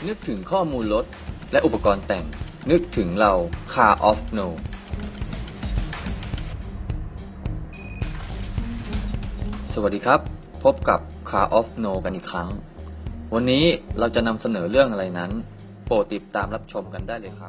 นึกถึงข้อมูลรถและอุปกรณ์แต่งนึกถึงเรา Car of No สวัสดีครับพบกับ Car of No กันอีกครั้งวันนี้เราจะนำเสนอเรื่องอะไรนั้นโปรดติดตามรับชมกันได้เลยครับ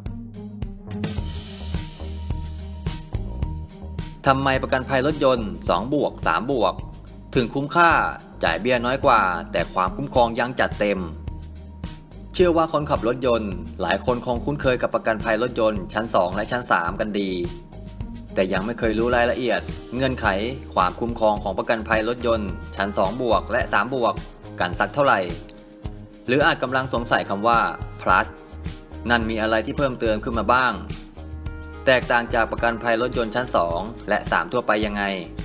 ทำไมประกันภัยรถยนต์2+3+ถึงคุ้มค่าจ่ายเบี้ยน้อยกว่าแต่ความคุ้มครองยังจัดเต็มเชื่อว่าคนขับรถยนต์หลายคนคงคุ้นเคยกับประกันภัยรถยนต์ชั้น2และชั้น3กันดีแต่ยังไม่เคยรู้รายละเอียดเงื่อนไขความคุ้มครองของประกันภัยรถยนต์ชั้น2+และ3+กันสักเท่าไหร่หรืออาจกำลังสงสัยคำว่า plus นั่นมีอะไรที่เพิ่มเติมขึ้นมาบ้างแตกต่างจากประกันภัยรถยนต์ชั้น2และ3ทั่วไปยังไง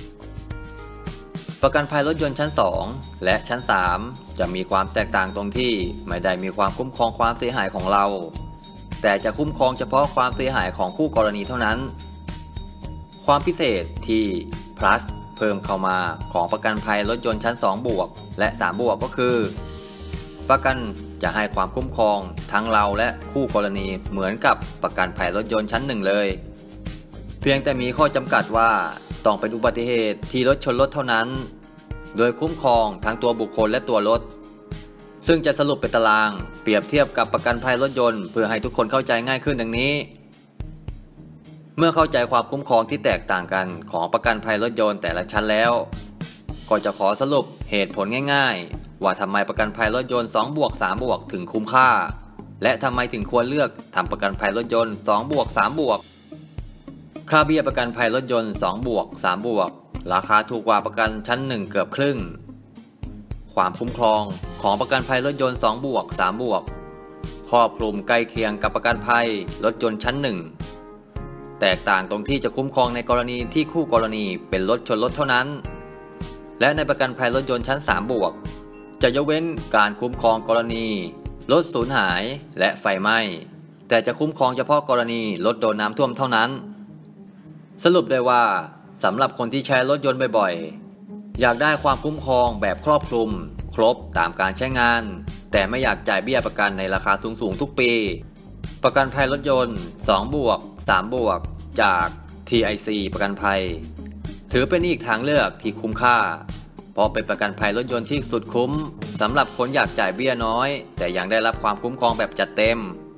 ประกันภัยรถยนต์ชั้น2และชั้น3จะมีความแตกต่างตรงที่ไม่ได้มีความคุ้มครองความเสียหายของเราแต่จะคุ้มครองเฉพาะความเสียหายของคู่กรณีเท่านั้นความพิเศษที่ plus เพิ่มเข้ามาของประกันภัยรถยนต์ชั้น2+และ3+ก็คือประกันจะให้ความคุ้มครองทั้งเราและคู่กรณีเหมือนกับประกันภัยรถยนต์ชั้น1เลยเพียงแต่มีข้อจำกัดว่าต้องเป็นอุบัติเหตุที่รถชนรถเท่านั้นโดยคุ้มครองทั้งตัวบุคคลและตัวรถซึ่งจะสรุปเป็นตารางเปรียบเทียบกับประกันภัยรถยนต์เพื่อให้ทุกคนเข้าใจง่ายขึ้นดังนี้เมื่อเข้าใจความคุ้มครองที่แตกต่างกันของประกันภัยรถยนต์แต่ละชั้นแล้วก็จะขอสรุปเหตุผลง่ายๆว่าทำไมประกันภัยรถยนต์2+3+ถึงคุ้มค่าและทำไมถึงควรเลือกทำประกันภัยรถยนต์2+3+ค่าเบี้ยประกันภัยรถยนต์2+3+ราคาถูกกว่าประกันชั้น1เกือบครึ่งความคุ้มครองของประกันภัยรถยนต์2+3+ครอบคลุมใกล้เคียงกับประกันภัยรถยนต์ชั้น1แตกต่างตรงที่จะคุ้มครองในกรณีที่คู่กรณีเป็นรถชนรถเท่านั้นและในประกันภัยรถยนต์ชั้น3+จะยกเว้นการคุ้มครองกรณีรถสูญหายและไฟไหม้แต่จะคุ้มครองเฉพาะกรณีรถโดนน้ำท่วมเท่านั้นสรุปได้ว่าสำหรับคนที่ใช้รถยนต์บ่อยๆอยากได้ความคุ้มครองแบบครอบคลุมครบตามการใช้งานแต่ไม่อยากจ่ายเบี้ยประกันในราคาสูงๆทุกปีประกันภัยรถยนต์2+3+จาก TIC ประกันภัยถือเป็นอีกทางเลือกที่คุ้มค่าเพราะเป็นประกันภัยรถยนต์ที่สุดคุ้มสำหรับคนอยากจ่ายเบี้ยน้อยแต่ยังได้รับความคุ้มครองแบบจัดเต็ม